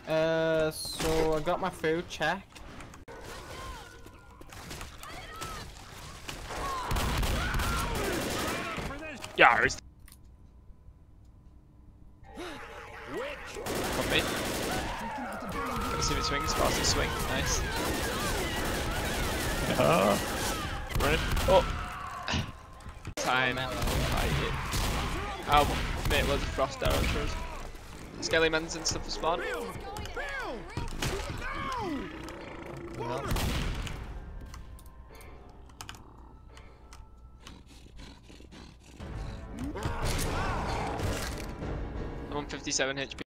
So I got my food check. Yars. Got me. Gotta see me swing as fast as swing. Nice. Run. Oh. Time. Oh, mate, loads of frost arrows. Skelly-mans and stuff for spawn. I'm on 57 HP.